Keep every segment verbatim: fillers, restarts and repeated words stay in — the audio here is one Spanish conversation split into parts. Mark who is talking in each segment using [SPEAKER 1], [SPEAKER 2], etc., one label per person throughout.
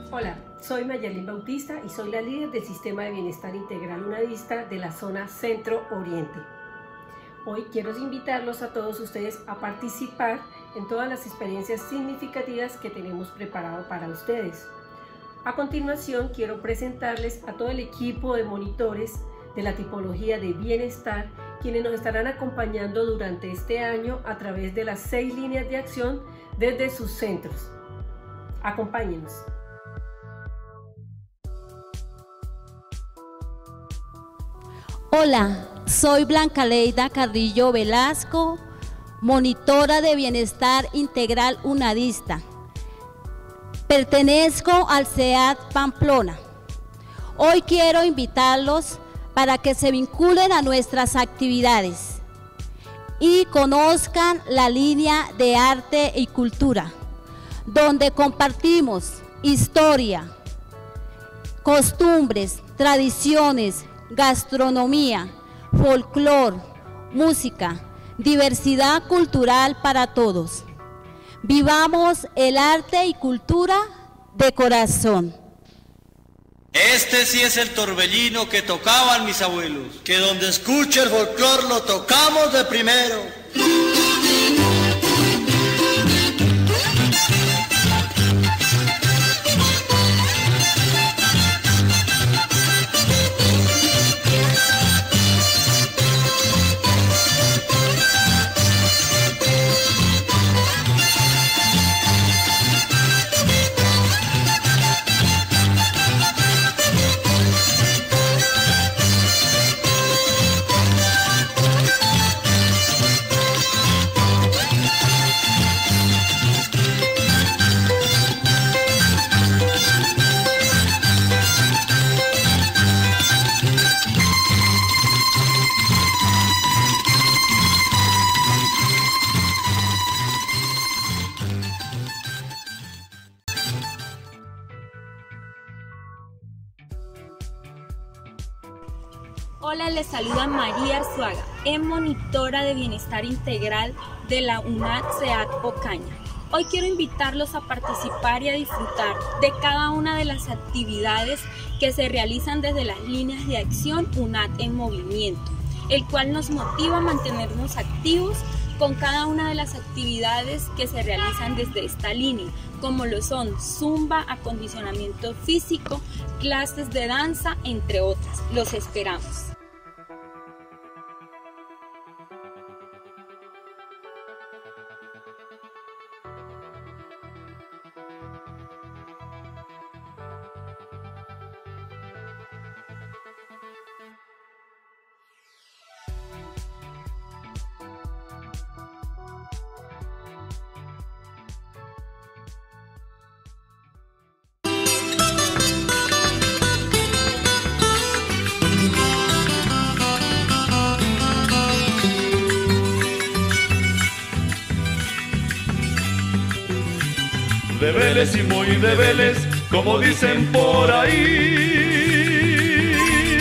[SPEAKER 1] Hola, soy Mayerlin Bautista y soy la líder del Sistema de Bienestar Integral UNADista de la zona Centro-Oriente. Hoy quiero invitarlos a todos ustedes a participar en todas las experiencias significativas que tenemos preparado para ustedes. A continuación, quiero presentarles a todo el equipo de monitores de la tipología de bienestar, quienes nos estarán acompañando durante este año a través de las seis líneas de acción desde sus centros. Acompáñenos.
[SPEAKER 2] Hola, soy Blanca Leida Carrillo Velasco, monitora de Bienestar Integral UNADista. Pertenezco al C E A D Pamplona. Hoy quiero invitarlos para que se vinculen a nuestras actividades y conozcan la línea de arte y cultura, donde compartimos historia, costumbres, tradiciones, gastronomía, folclore, música, diversidad cultural para todos. Vivamos el arte y cultura de corazón.
[SPEAKER 3] Este sí es el torbellino que tocaban mis abuelos, que donde escuche el folclor lo tocamos de primero.
[SPEAKER 4] Hola, les saluda María Arzuaga, es monitora de Bienestar Integral de la UNAD C E A D Ocaña. Hoy quiero invitarlos a participar y a disfrutar de cada una de las actividades que se realizan desde las líneas de acción UNAD en movimiento, el cual nos motiva a mantenernos activos con cada una de las actividades que se realizan desde esta línea, como lo son zumba, acondicionamiento físico, clases de danza, entre otras. Los esperamos.
[SPEAKER 5] De Vélez y muy de Vélez, como dicen por ahí.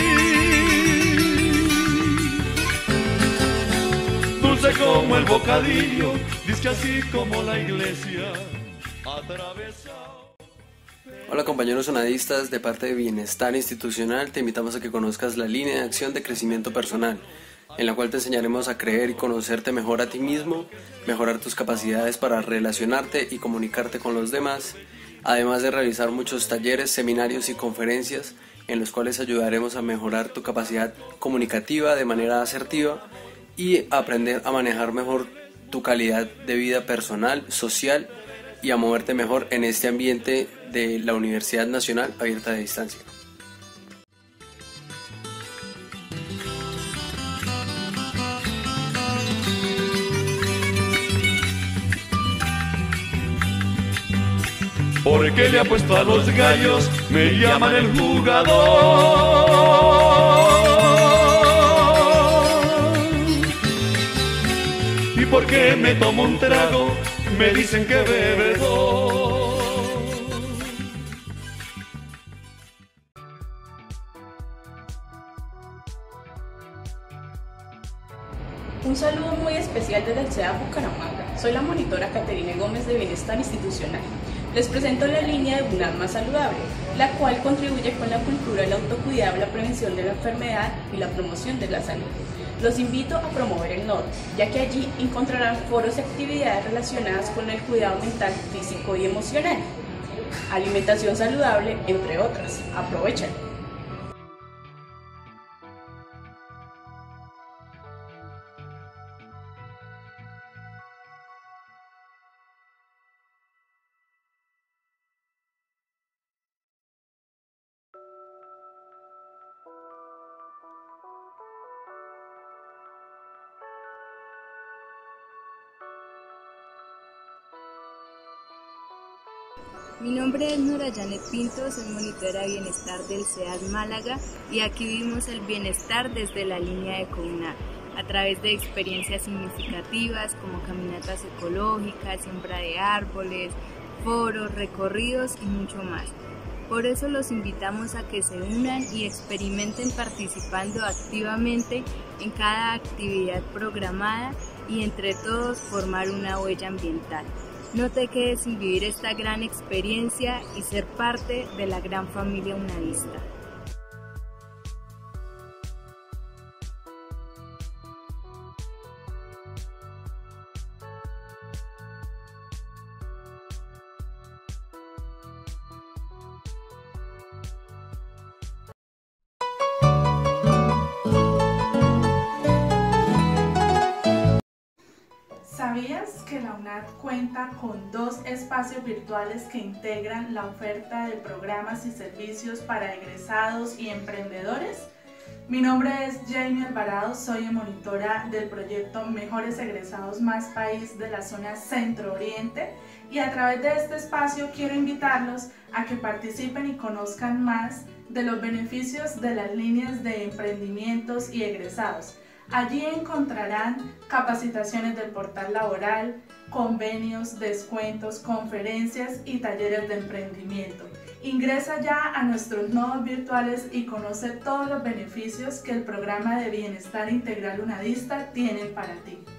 [SPEAKER 5] Dulce como el bocadillo, dice así como la iglesia atraviesa.
[SPEAKER 6] Hola compañeros unadistas, de parte de Bienestar Institucional te invitamos a que conozcas la línea de acción de crecimiento personal, en la cual te enseñaremos a creer y conocerte mejor a ti mismo, mejorar tus capacidades para relacionarte y comunicarte con los demás, además de realizar muchos talleres, seminarios y conferencias en los cuales ayudaremos a mejorar tu capacidad comunicativa de manera asertiva y aprender a manejar mejor tu calidad de vida personal, social y a moverte mejor en este ambiente de la Universidad Nacional Abierta de Distancia.
[SPEAKER 5] Porque le apuesto a los gallos, me llaman el jugador. Y porque me tomo un trago, me dicen que bebedor.
[SPEAKER 7] Un saludo muy especial desde el C E A Bucaramanga. Soy la monitora Caterine Gómez de Bienestar Institucional. Les presento la línea de UNAD Más Saludable, la cual contribuye con la cultura del autocuidado, la prevención de la enfermedad y la promoción de la salud. Los invito a promover el norte, ya que allí encontrarán foros y actividades relacionadas con el cuidado mental, físico y emocional, alimentación saludable, entre otras. Aprovechen.
[SPEAKER 4] Mi nombre es Nora Janet Pinto, soy monitora de bienestar del C E A D Málaga y aquí vivimos el bienestar desde la línea de COUNAD, a través de experiencias significativas como caminatas ecológicas, siembra de árboles, foros, recorridos y mucho más. Por eso los invitamos a que se unan y experimenten participando activamente en cada actividad programada y entre todos formar una huella ambiental. No te quedes sin vivir esta gran experiencia y ser parte de la gran familia unadista.
[SPEAKER 8] ¿Sabías que la UNAD cuenta con dos espacios virtuales que integran la oferta de programas y servicios para egresados y emprendedores? Mi nombre es Jamie Alvarado, soy monitora del proyecto Mejores Egresados Más País de la zona Centro-Oriente y a través de este espacio quiero invitarlos a que participen y conozcan más de los beneficios de las líneas de emprendimientos y egresados. Allí encontrarán capacitaciones del portal laboral, convenios, descuentos, conferencias y talleres de emprendimiento. Ingresa ya a nuestros nodos virtuales y conoce todos los beneficios que el programa de Bienestar Integral Unadista tiene para ti.